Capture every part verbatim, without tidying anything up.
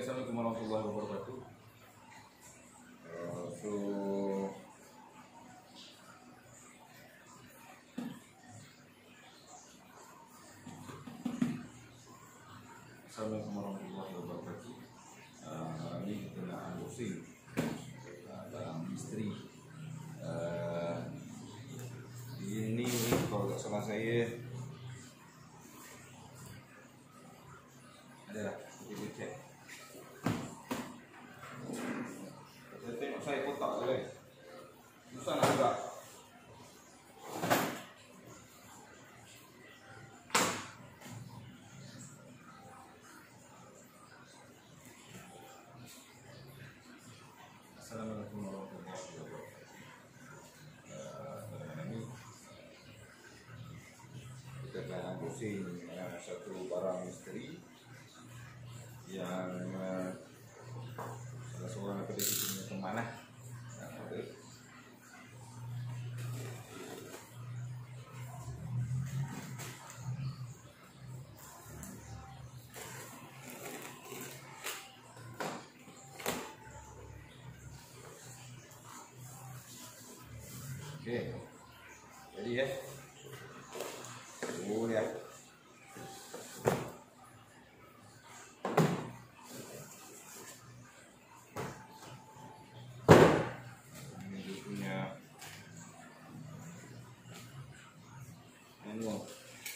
Assalamualaikum warahmatullahi wabarakatuh. Uh, so Assalamualaikum warahmatullahi wabarakatuh. Uh, ini kita nak unboxing uh, barang misteri. Uh, ini kalau tak salah saya adalah kita cek. Saya tengok saya kotak tu guys. Susah nak buka. Assalamualaikum warahmatullahi wabarakatuh. Uh, ini kita akan unboxing uh, satu barang misteri yang uh, salah seorang daripada kita punya teman lah yang ada. Okey, jadi ya, oh ya. Manual,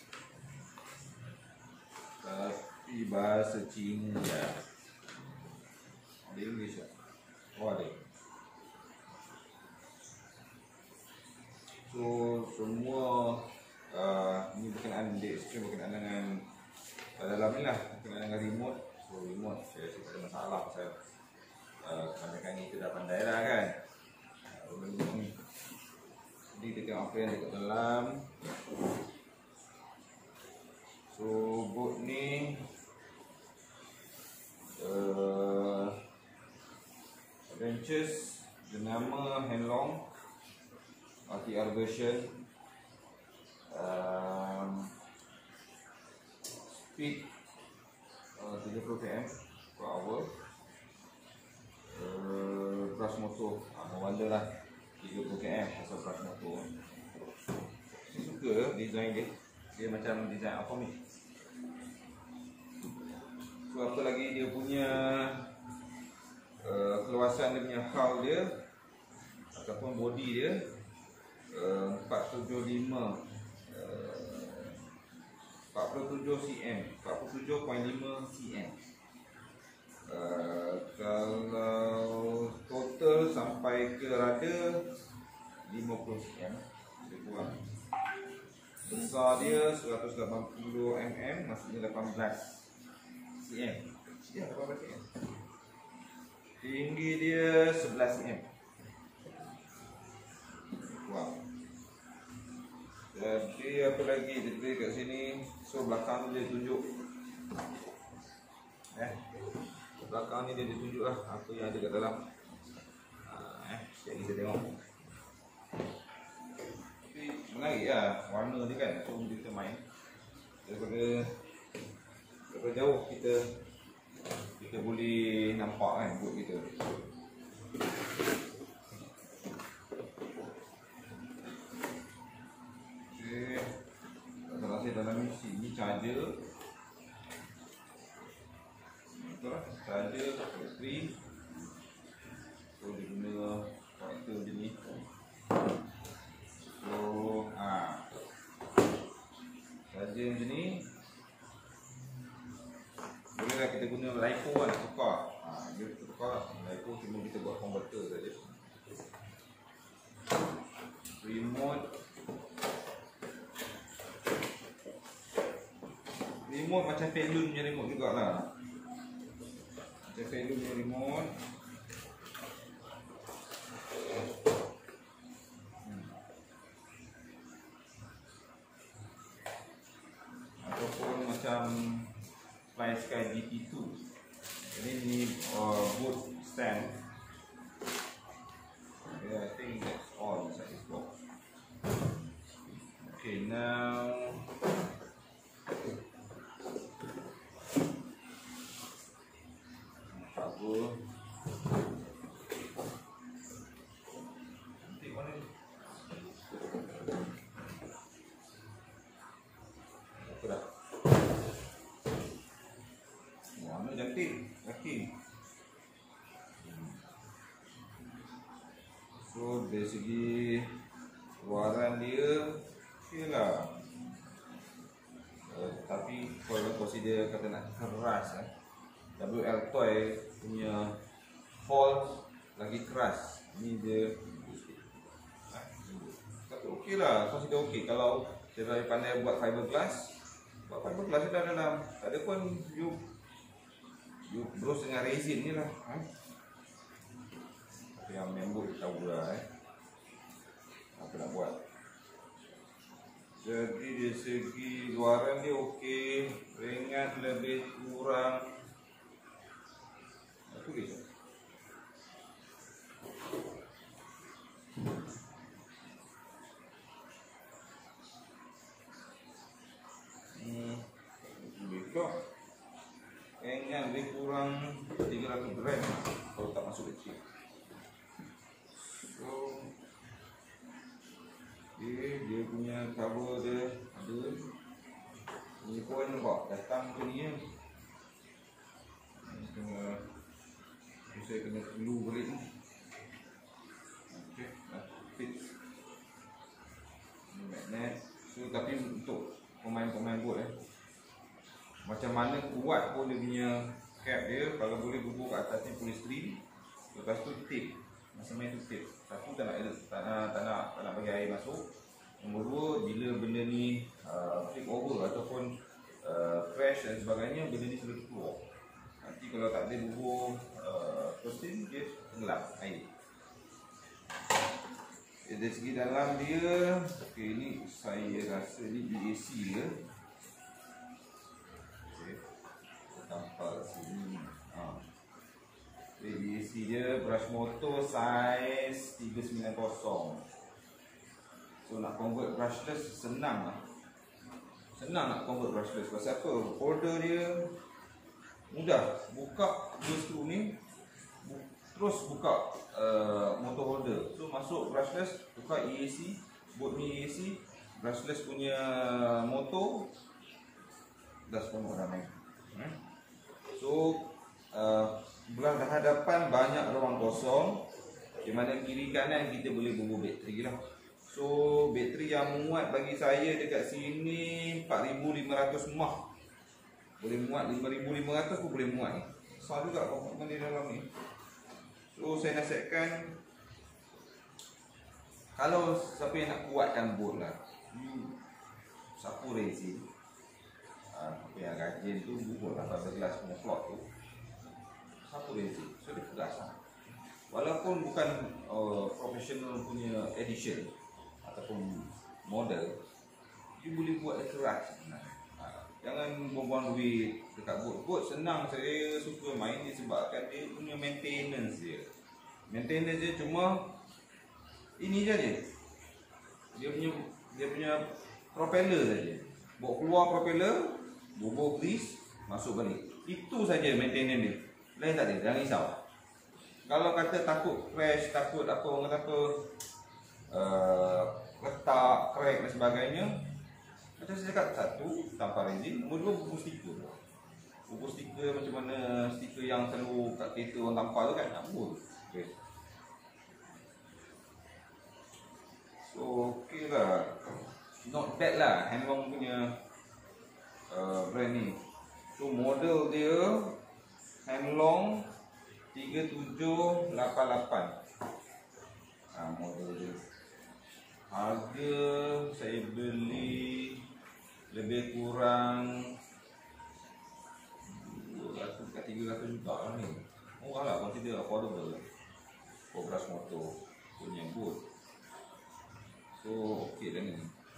tapi bahasa Cina ya. Ada English tak? Oh ada. So semua uh, ini berkenaan dengan stream, berkenaan dengan uh, dalam ni lah, berkenaan dengan remote. So remote saya rasa tak ada masalah pasal uh, kebanyakan ni kita dah pandai lah kan. Uh, ni. Jadi kita tengok apa yang dekat dalam. So boat ni uh, Adventures, bernama Henlong R T R version, um, speed uh, tiga puluh kilometer per hour, uh, brush motor, uh, no wonder lah tiga puluh kilometer pasal brush motor. Saya suka design dia, dia macam design Atomic. So apa lagi dia punya uh, keluasan dia punya hull dia ataupun body dia uh, empat tujuh lima uh, empat puluh tujuh sentimeter, empat puluh tujuh koma lima sentimeter. Uh, kalau total sampai ke rada lima puluh sentimeter, lebih kurang. Besar dia seratus lapan puluh milimeter, maksudnya lapan belas sentimeter. Ya, lapan belas sentimeter. Tinggi dia sebelas sentimeter. Wow. Jadi apa lagi dia tulis kat sini? So belakang tu dia tunjuk. Eh, belakang ni dia ditunjuk lah apa yang ada kat dalam. Ha, eh, sekejap kita tengok. Tapi menarik lah warna dia kan. So kita main daripada daripada jauh kita kita boleh nampak kan boat kita. Okay, tak rasa dalam ni sini charger. Betul lah, charger, bateri. So dia guna karakter macam ni. So ha, charger macam ni. Bolehlah kita guna LiPo lah nak tukar. Ha, dia tukar LiPo, cuma kita buat converter saja. Remote. Remote macam Felun punya remote jugalah. Macam Felun punya remote. Hmm. Ataupun macam Fly Sky G T two. Jadi ni uh, boat stand. Yeah, I think that's all inside this box. Okay, now segi luaran dia okey lah. Uh, tapi kalau consider kata nak keras eh, W L Toy punya hall lagi keras. Ni dia tapi okey lah, consider okey. Kalau dia pandai buat fiberglass, buat fiberglass dah dalam. Tak ada pun you you bros dengan resin ni lah. Ha? Tapi yang member tahu lah eh. Apa nak buat. Jadi dari segi luaran dia okey, ringan lebih kurang. Aku tulis. Hmm, lebih kok. Ringan lebih kurang tiga ratus gram kalau tak masuk kecil. So Okay, dia punya cover dia ada. Ni pun nampak datang ke ni. Ni kena saya kena glue balik ni. Okey, dah fit. Ni magnet. So tapi untuk pemain-pemain boat eh. Macam mana kuat pun dia punya cap dia, kalau boleh bubuh kat atas ni polystyrene. Lepas tu tape. Masa main tu tape. Satu tak nak, tak nak, tak nak, tak nak bagi air masuk. Nombor dua, bila benda ni uh, flip over ataupun uh, crash dan sebagainya, benda ni sudah keluar. Nanti kalau tak ada bubuh uh, protein, dia tenggelam air. Okay, dari segi dalam dia, okay, ni saya rasa ni E A C dia. Okay, saya tampal sini. Ha. E A C dia brush motor size tiga sembilan kosong. So nak convert brushless senang lah. Senang nak convert brushless. Pasal apa? Holder dia mudah. Buka dua skru ni, terus buka uh, motor holder. So masuk brushless, buka E A C, boat ni E A C, brushless punya motor, dah sepenuh dah main. hmm? So uh, belah hadapan banyak ruang kosong, di mana kiri kanan kita boleh bubuh bateri lah. So bateri yang muat bagi saya dekat sini empat ribu lima ratus mAh. Boleh muat lima ribu lima ratus pun boleh muat ni. Besar juga komponen di dalam ni. So saya nasihatkan, kalau siapa yang nak kuatkan boat lah, you sapu resin, uh, apa yang rajin tu bubuh lah pada gelas punya float tu, sapu resin. So dia keras lah. Walaupun bukan uh, professional punya edition ataupun model, you boleh buat dia keras sebenarnya. Jangan buang-buang duit dekat boat. Boat senang, saya suka main disebabkan dia punya maintenance dia. Maintenance dia cuma ini saja. Dia punya dia punya propeller saja. Bawa keluar propeller, bubuh grease, masuk balik. Itu saja maintenance dia. Lain tak ada, jangan risau. Kalau kata takut crash, takut apa orang kata apa, uh, retak, crack dan sebagainya, macam saya cakap, satu, tanpa resin. Nombor dua, bubuh stiker. Bubuh stiker macam mana stiker yang selalu kat kereta orang tampal tu kan, nak bubuh. Okay. So, okey lah. Not bad lah, Hanlong punya uh, brand ni. So, model dia Hanlong tiga tujuh lapan lapan. Ha, model dia. Harga saya beli lebih kurang dua ratus ke tiga ratus juta lah ni. Murah lah, consider affordable lah for brush motor punya boat. So okey dah ni.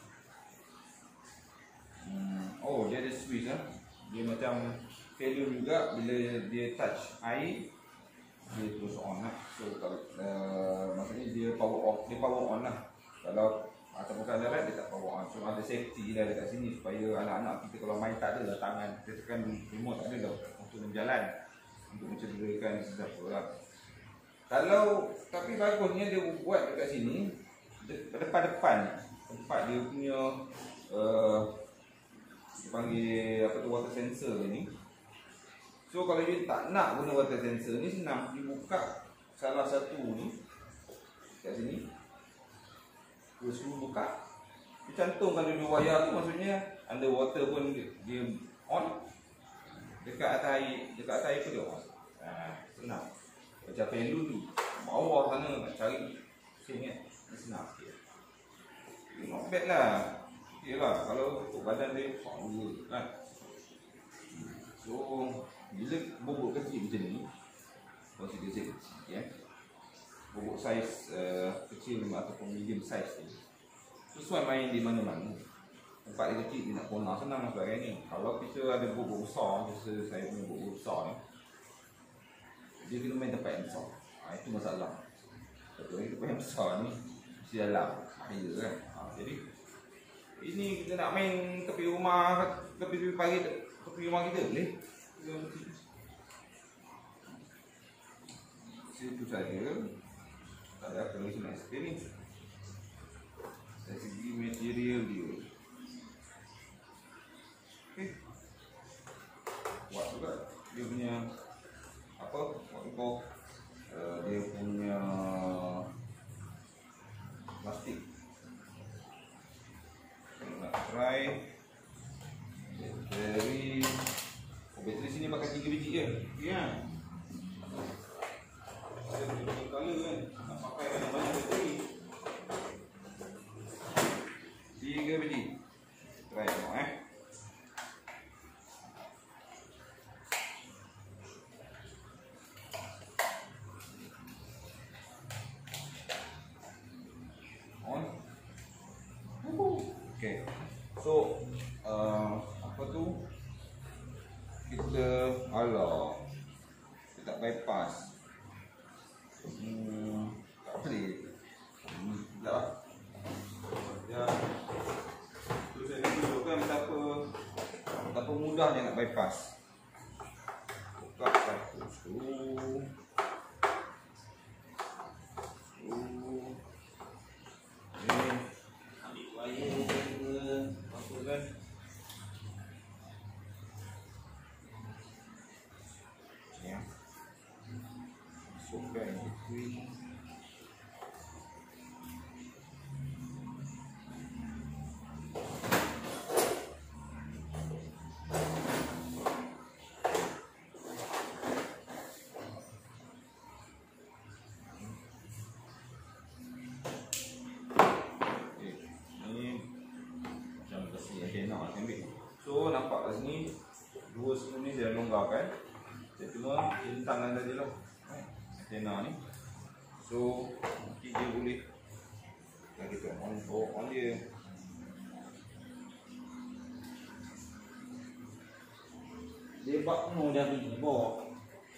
hmm, Oh, dia ada switch lah. Dia macam volume juga. Bila dia touch air, dia terus on lah. So kalau uh, maksudnya dia power off, dia power on lah. Kalau ataupun kalau darat dia tak power on. So ada safety lah dekat sini supaya anak-anak kita kalau main tak ada lah tangan kita tekan remote, tak ada dah untuk berjalan, untuk mencederakan sesiapa lah. Kalau tapi bagusnya dia buat dekat sini depan-depan tempat dia punya uh, dia panggil apa tu, water sensor ni. So kalau you tak nak guna water sensor ni, senang dibuka salah satu ni kat sini. dua skru buka. Dia cantumkan dua wayar tu, maksudnya underwater pun dia, dia on. Dekat atas air, dekat atas air pun dia on. Ha, senang. Macam pelur tu, bawah sana nak cari pusing kan, senang sikit. Not bad lah. Yelah, kalau untuk badan dia power kan. So, bila bobok kecil macam ni, consider saya kecil ya. Bobok saiz uh, kecil ataupun medium size ni sesuai main di mana-mana. Tempat dia kecil, dia nak corner senang dan sebagainya. Kalau kita ada bobok besar, biasa saya punya bobok besar ni, dia kena main tempat yang besar. Ha, itu masalah. Betul, tempat yang besar ni mesti dalam bahaya kan. Ha, jadi ini kita nak main tepi rumah, tepi pagi, tepi rumah kita boleh. Situ saja. Tak ada apa lagi nak explain ni. Dari segi material dia. Okey. Buat juga dia punya apa? Buat kau uh, dia punya plastik. Kalau nak try bateri, oh, bateri sini pakai tiga biji je. Okey kan? Saya punya color kan, nak pakai banyak bateri. Tiga biji. Try tengok eh. On. Okay. So uh, apa tu? Kita alah. Kita tak bypass. Hmm, tak boleh. Hmm, tak lah. Ya. Tu saya tunjukkan betapa betapa mudahnya nak bypass. Buka satu skru. Skru. Ini ambil wayar ke apa kan? Ya. Masukkan bateri. So nampak kat sini dua skru ni saya longgarkan. Saya cuma centangkan tadi lah antena ni. So nanti dia boleh lagi tu on, oh, on dia. Dia bak penuh dah ni bawa.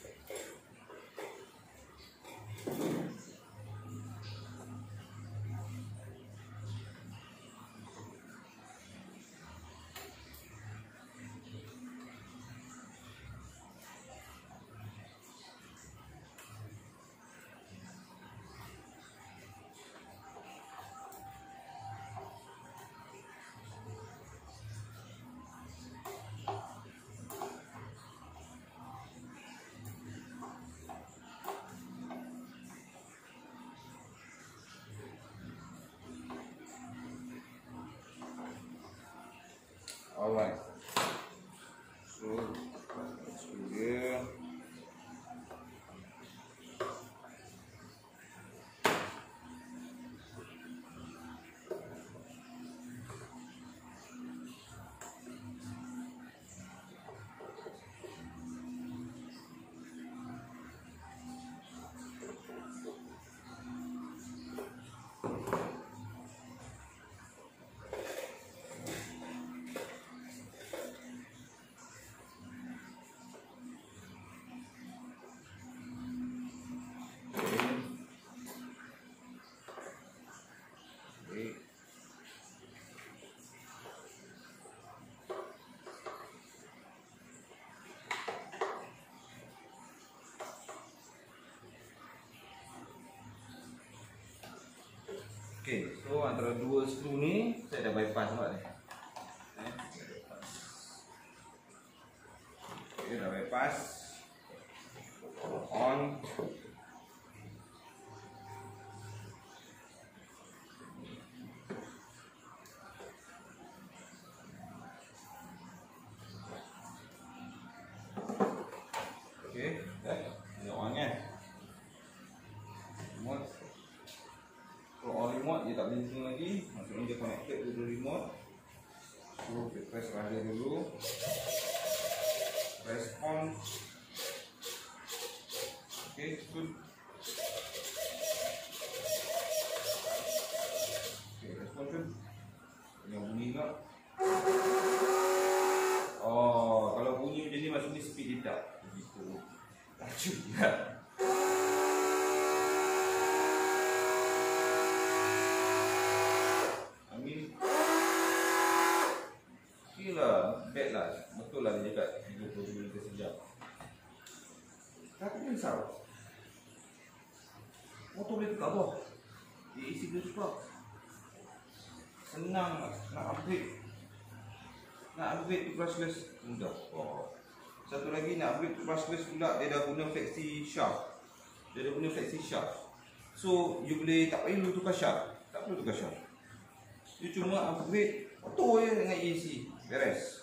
Alright. So, skru dia. Okey, so antara dua skru ni saya dah bypass nampak ni. Eh, okey, dah bypass. On. dia tak blinking lagi. Maksudnya dia connected to the remote. So kita press rider dulu. Respon. Okay, good. Okay, respon good. Yang bunyi tak? Oh, kalau bunyi macam ni maksudnya speed dia tak begitu laju tak? Amin. Okay lah, bad lah. Betul lah dia cakap tiga puluh kilometer sejam. Tapi dia risau. Motor boleh tukar bawah. Dia isi boleh tukar. Senang nak upgrade. Nak upgrade to brushless mudah. Oh. Satu lagi nak upgrade to brushless pula, dia dah guna flexi shaft. Dia dah guna flexi shaft. So you boleh tak payah lu tukar shaft. Tak perlu tukar shaft. You cuma upgrade auto je dengan A C. Beres.